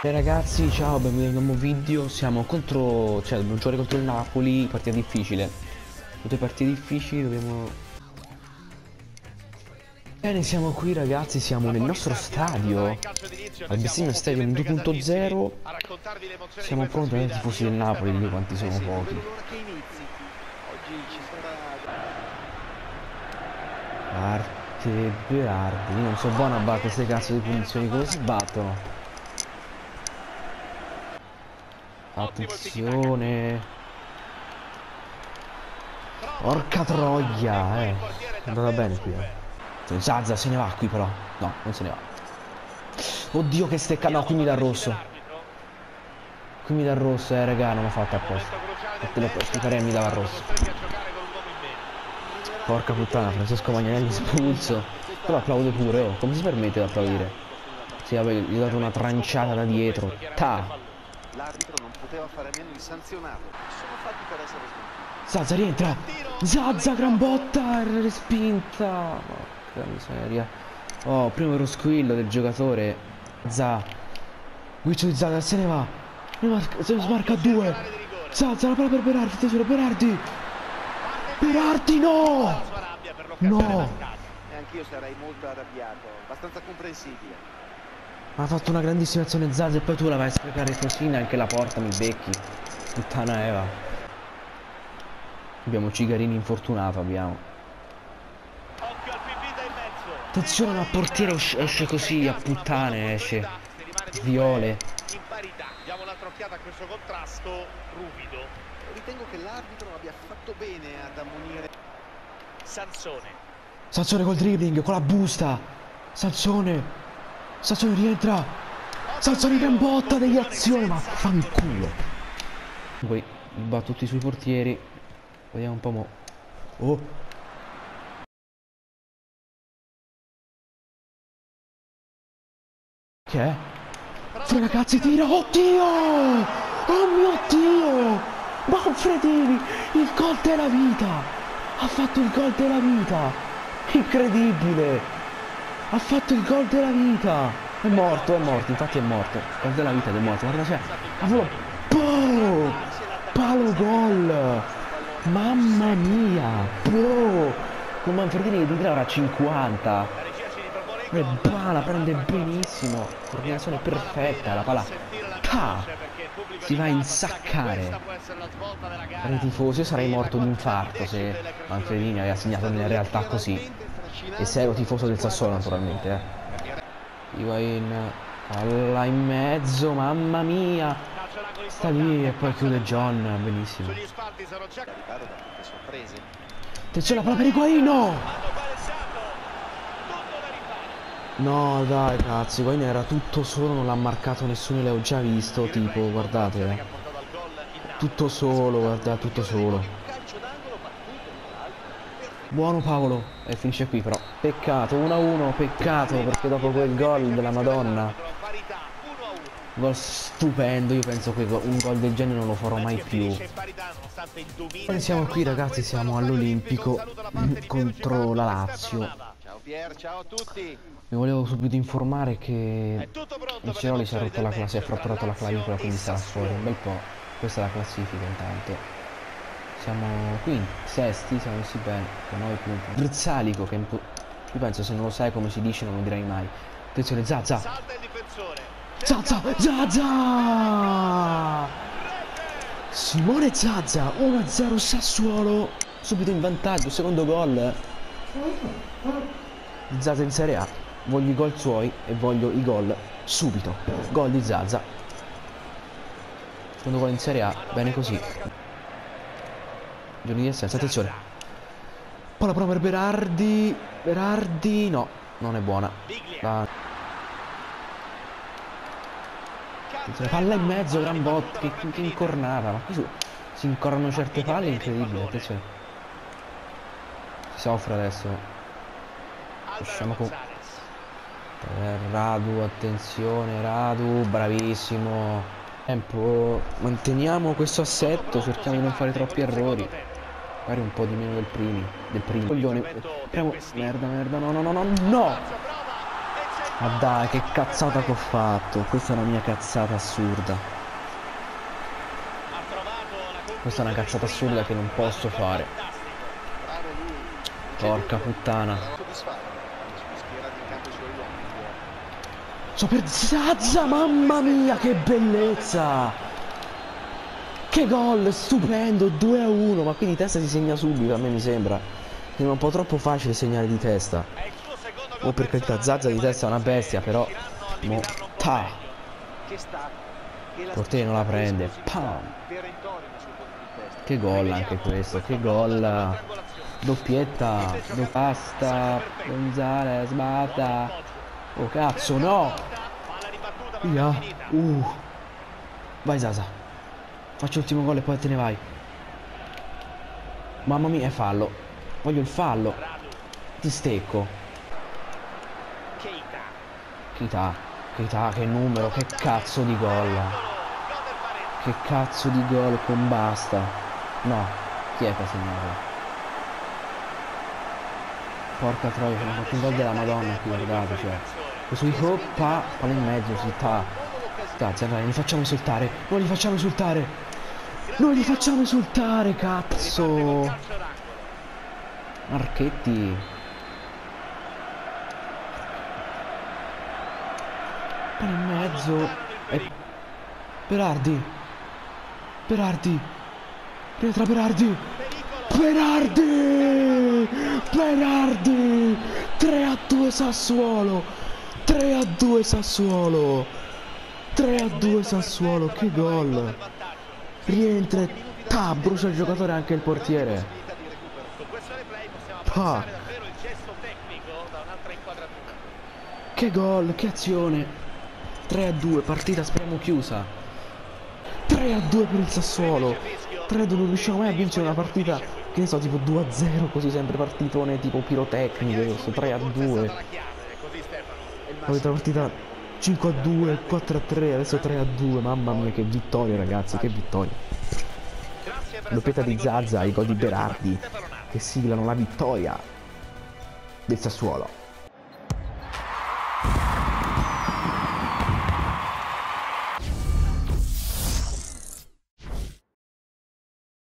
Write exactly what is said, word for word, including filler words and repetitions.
E ragazzi, ciao, benvenuti in un nuovo video. Siamo contro, cioè dobbiamo giocare contro il Napoli, partita difficile. Tutte partite difficili, dobbiamo... Bene, siamo qui ragazzi, siamo nel nostro stadio, al Bestemmia Stadium due punto zero. Siamo pronti, ai tifosi del Napoli, lì quanti sono pochi. Arte Berardi, io non so buono a battere queste cazzo di punizioni, come si battono? Attenzione. Porca troia, eh. È andata bene qui, eh. Zaza se ne va qui però. No, non se ne va. Oddio che stecca. No, qui mi dà rosso. Qui mi dà rosso, eh raga, non l'ho fatta apposta. Te lo spiegherei e mi dava rosso. Porca puttana, Francesco Magnanelli espulso. Però applaude pure, oh. Come si permette di applaudire? Sì, vabbè, gli ho dato una tranciata da dietro. Ta! L'arbitro non poteva fare a meno di sanzionarlo. Sono fatti per essere smentiti. Zazza rientra. Zazza, gran botta, era respinta. Porca miseria. Oh, primo ero squillo del giocatore. Zazza. Guiccio di Zazza se ne va. Ne marca, se ne smarca due. Zazza, la palla per Berardi. Tesoro, Berardi. Berardi, no. No. E anch'io sarei molto arrabbiato. Abbastanza comprensibile. Ha fatto una grandissima azione Zazza e poi tu la vai a sprecare così, neanche la porta mi becchi. Puttana Eva. Abbiamo Cigarini infortunato, abbiamo. Attenzione, ma portiere esce così a puttane, esce. Viole. In parità, diamo un'altra a questo contrasto ruvido. Ritengo che l'arbitro abbia fatto bene ad ammonire Sansone. Sansone col dribbling, con la busta. Sansone. Sansone rientra. Sansone gran botta degli azioni, ma fanculo. Poi va tutti sui portieri. Vediamo un po' mo. Oh. Che è? Frega cazzi, tira. Oddio! Oh mio Dio! Manfredini, il gol della vita. Ha fatto il gol della vita. Incredibile. Ha fatto il gol della vita. È morto, è morto, infatti è morto. Il gol della vita ed è morto. Guarda c'è. Cavolo. Boh! Palo gol. Mamma mia. Boh! Con Manfredini di ora cinquanta. E bah, la prende benissimo. Coordinazione perfetta. La palla. Ta! Si va a insaccare. Per i tifosi io sarei morto di infarto se Manfredini aveva segnato nella realtà così. E se ero tifoso del Sassuolo naturalmente, eh. Higuain, palla in mezzo, mamma mia. Sta lì e poi chiude John, benissimo. Attenzione la palla per Higuain, no! No dai cazzo, Higuain era tutto solo, non l'ha marcato nessuno, l'avevo già visto, tipo, guardate, eh. Tutto solo, guarda, tutto solo. Buono Paolo. E finisce qui però. Peccato, uno a uno, peccato perché dopo quel gol della Madonna. Gol stupendo, io penso che un gol del genere non lo farò mai più. Poi siamo qui ragazzi, siamo all'Olimpico contro la Lazio. Ciao Pier, ciao a tutti. Vi volevo subito informare che il Ceroli si è rotto la classe, si è fratturato la clavicola, quindi sarà fuori un bel po'. Questa è la classifica intanto. Siamo quinti, sesti, siamo messi bene, con nove punti. Brizzalico, che io penso se non lo sai come si dice non lo dirai mai. Attenzione, Zazza! Zazza! Zazza! Simone Zazza, uno a zero Sassuolo, subito in vantaggio, secondo gol. Zazza in Serie A, voglio i gol suoi e voglio i gol subito. Gol di Zazza. Secondo gol in Serie A, bene così. Giorni di assenza, attenzione. Palla però per Berardi. Berardi, no, non è buona. La... Attenzione, palla in mezzo, gran bot, che, che incornata. Ma qui su, si incornano certe palle, incredibile, attenzione. Si soffre adesso. Usciamo con... Eh, Radu, attenzione, Radu, bravissimo. Tempo, manteniamo questo assetto, cerchiamo di non fare troppi errori. Magari un po' di meno del primi. Del primo. Coglione. Premo. Merda, merda, no, no, no, no, no! Ma dai, che cazzata che ho fatto. Questa è una mia cazzata assurda. Questa è una cazzata assurda che non posso fare. Porca puttana. So per Zaza, mamma mia, che bellezza! Che gol, stupendo, due a uno, ma quindi testa si segna subito, a me mi sembra. È un po' troppo facile segnare di testa. Oh, per carità, Zaza di testa è una bestia, però mo, ta. Portiere non la prende. Pam. Che gol anche questo, che gol. Doppietta, do pasta, Gonzales, sbatta. Oh cazzo, no. Via. Uh. Vai Zaza. Faccio l'ultimo gol e poi te ne vai. Mamma mia, è fallo. Voglio il fallo. Ti stecco. Keita, Keita, che numero, che cazzo di gol. Che cazzo di gol con basta. No, chi è che ha segnato? Porca troia, che mi ha fatto un gol della Madonna qui, guardate, cioè. Questo di coppa, palla in mezzo, si ta. Grazie, allora, li facciamo esultare. Non li facciamo esultare. Non li facciamo esultare, cazzo. Marchetti. Palla in mezzo. E... Berardi. Berardi. Rientra Berardi. Berardi. Berardi. tre a due Sassuolo. tre a due Sassuolo. tre a due Sassuolo. Che gol. Rientra. Ta, brucia il giocatore anche il portiere. Pa. Che gol, che azione. tre a due, partita speriamo chiusa. tre a due per il Sassuolo. tre a due, non riusciamo mai a vincere una partita, che ne so, tipo due a zero, così sempre partitone tipo pirotecniche, questo tre a due. Poi la partita cinque a due, quattro a tre, adesso tre a due, mamma mia che vittoria ragazzi, che vittoria. Doppietta di Zaza, i gol di Berardi che siglano la vittoria del Sassuolo.